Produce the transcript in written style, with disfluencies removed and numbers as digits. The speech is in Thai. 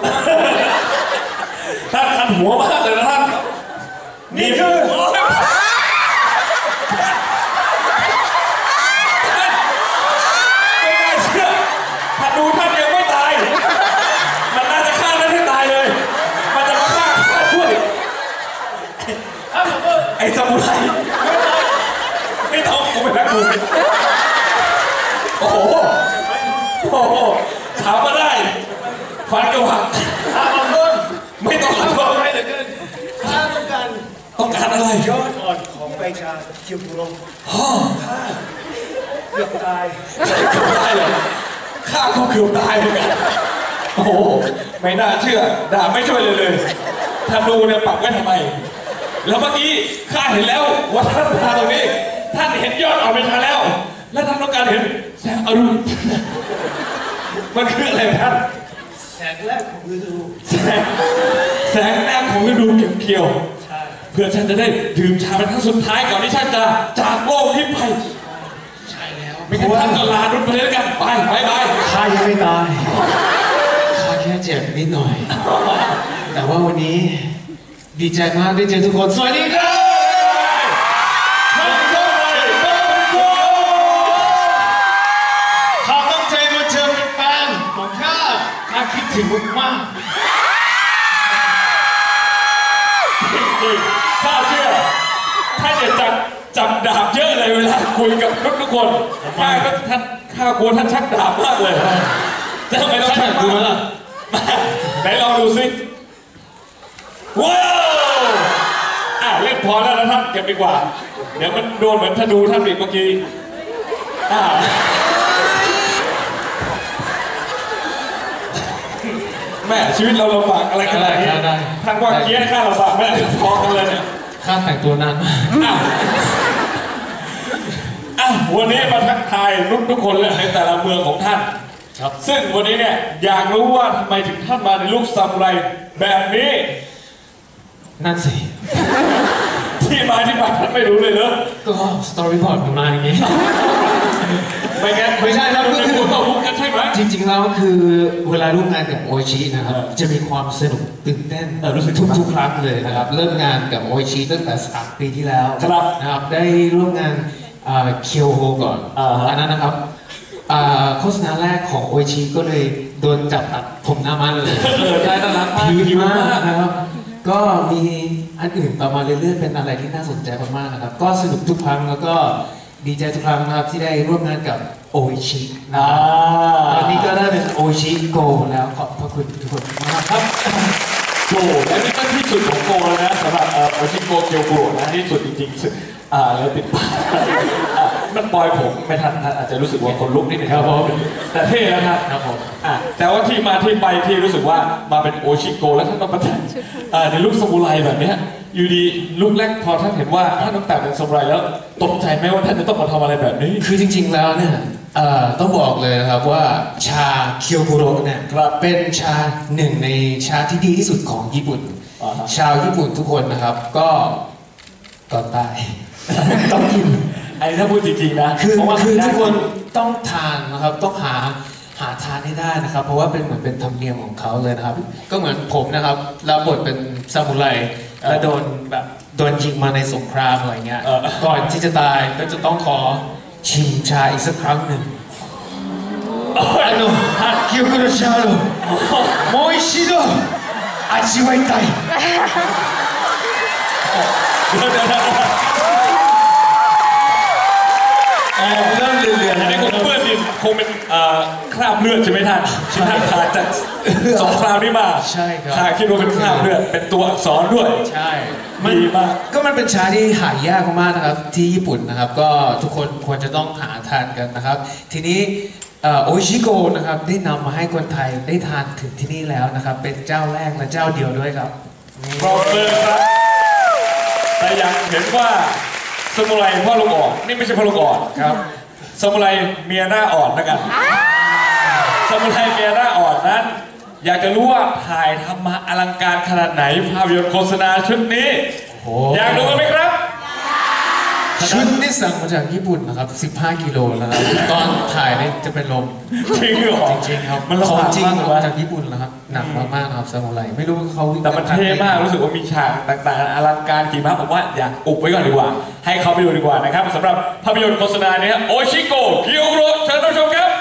ท่านคันหัวมากเลยนะท่านนี่คือไม่น่าเชื่อถ้าดูท่านยังไม่ตายมันน่าจะฆ่าท่านให้ตายเลยมันจะมาฆ่าด้วยไอ้ซามูไรไม่ต้องกูเป็นนักบุญโอ้โหถามมาได้ฟันกระหว่างไม่ต้องหันมาให้เลยข้าต้องการอะไรยอดอ่อนของใบชาเคียวกุโรงข้าเกือบตายเลยข้าก็เกือบตายเหมือนกันโอ้โหไม่น่าเชื่อด่าไม่ช่วยเลยท่านดูเนี่ยปักไว้ทำไมแล้วเมื่อกี้ข้าเห็นแล้วว่าท่านมาตรงนี้ท่านเห็นยอดอ่อนใบชาแล้วและท่านต้องการเห็นแสงอรุณมันคืออะไรท่านแสงแรกของฤดูแสงแรกของฤดูเขียวเพื่อฉันจะได้ดื่มชาเป็นครั้งสุดท้ายก่อนที่ฉันจะจากโลกนี้ไปใช่แล้วไม่งั้นท่านก็ลาดุนไปเลยกันไปข้ายังไม่ตายข้าแค่เจ็บนิดหน่อยแต่ว่าวันนี้ดีใจมากได้เจอทุกคนสวัสดีครับข้าตั้งใจมาเจอเป็นแฟนของข้าคิดถึงมากข้าเชื่อท่านจะจับดาบเยอะเลยเวลาคุยกับทุกคนข้ากลัวท่านชักดาบมากเลยจะทำไมต้องชักดูล่ะไหนลองดูสิว้าวเล่นพอแล้วนะท่านเก็บดีกว่าเดี๋ยวมันโดนเหมือนธนูท่านอีกเมื่อกี้แม่ชีวิตเราลำบากอะไรขนาดนี้ท่านว่าเกี้ยข้าลำบากแม่พอกันเลยเนี่ยข้าแต่งตัวนานมากวันนี้มาทักทายทุกคนเลยในแต่ละเมืองของท่านซึ่งวันนี้เนี่ยอยากรู้ว่าทำไมถึงท่านมาในลุคซามูไรแบบนี้นั่นสิที่มาที่ไปท่านไม่รู้เลยเหรอก็สตอรี่บอร์ดมันมาอย่างงี้ไม่ใช่ครับก็คือต่อมุกกันใช่ไหมจริงๆแล้วคือเวลาร่วมงานกับโอชินะครับจะมีความสนุกตื่นเต้นทุกครั้งเลยนะครับเริ่มงานกับโอชิตั้งแต่3 ปีที่แล้วนะครับได้ร่วมงานเคียวโฮก่อนอันนั้นนะครับโฆษณาแรกของโอชิก็เลยโดนจับตัดผมหน้ามันเลยได้ตลาดพีมากนะครับก็มีอันอื่นต่อมาเรื่อยๆเป็นอะไรที่น่าสนใจมากๆนะครับก็สนุกทุกครั้งแล้วก็ดีใจทุกครั้งนะครับที่ได้ร่วมงานกับโอชิตอนนี้ก็ได้เป็นโอชิโกแล้วขอบพระคุณทุกคนมากครับโกและนี่ก็ที่สุดของโกแล้วนะสำหรับโอชิโกเกียวโกนะที่สุดจริงๆแล้วติดปากมันปล่อยผมไม่ทันอาจจะรู้สึกว่าคนลุกนิดนึงครับผมแต่เท่แล้วครับผมแต่ว่าที่มาที่ไปที่รู้สึกว่ามาเป็นโอชิโกแล้วท่านต้องมาแต่งในลุคซามูไรแบบนี้อยู่ดีลุคแรกพอท่านเห็นว่าท่านต้องแต่งเป็นซามูไรแล้วตกใจไหมว่าท่านจะต้องมาทำอะไรแบบนี้คือจริงๆแล้วเนี่ยต้องบอกเลยนะครับว่าชาเคียวกุโระเนี่ยเป็นชาหนึ่งในชาที่ดีที่สุดของญี่ปุ่นชาวญี่ปุ่นทุกคนนะครับก็ก่อนตายต้องกินไอ้ถ้าพูดจริงๆนะคือทุกคนต้องทานนะครับต้องหาทานให้ได้นะครับเพราะว่าเป็นเหมือนเป็นธรรมเนียมของเขาเลยนะครับก็เหมือนผมนะครับรับบทเป็นซามูไรและโดนยิงมาในสงครามอะไรเงี้ยก่อนที่จะตายก็จะต้องขอชิมชาอีกสักครั้งหนึ่งเคียวกุโระชาโร่もう一度味わいたいอันนี้คงเปื้อนดินคงเป็นคราบเลือดใช่ไหมท่านที่ท่านขาดจากสงครามนี้มาใช่ครับข้าคิดว่าเป็นคราบเลือดเป็นตัวอักษรด้วยใช่ดีมากก็มันเป็นชาที่หายากมากนะครับที่ญี่ปุ่นนะครับก็ทุกคนควรจะต้องหาทานกันนะครับทีนี้โอชิโกนะครับได้นำมาให้คนไทยได้ทานถึงที่นี่แล้วนะครับเป็นเจ้าแรกและเจ้าเดียวด้วยครับปรบมือครับแต่ยังเห็นว่าซามูไรพ่อลูกอ่อนนี่ไม่ใช่พ่อลูกอ่อนครับซามูไรเมียหน้าอ่อนนะกันซามูไรเมียหน้าอ่อนนั้นอยากจะรู้ว่าถ่ายทำมาอลังการขนาดไหนภาพยนตร์โฆษณาชุดนี้อยากดูกันไหมครับชุดที่สั่งมาจากญี่ปุ่นนะครับ15 กิโลนะครับตอนถ่ายนี่จะเป็นลมจริงเหรอจริงๆครับมันลำของบากจริงมากเลยมาจากญี่ปุ่นนะครับหนักมากๆนะครับซามูไรไม่รู้เขาแต่มันเท่มากรู้สึกว่ามีฉากต่างๆอลังการกี่มากผมว่าอยากอุบไว้ก่อนดีกว่า ให้เขาไปดูดีกว่านะครับสำหรับภาพยนตร์โฆษณาเนี่ยโอชิโกะเกียวโกะเชิญรับชมครับ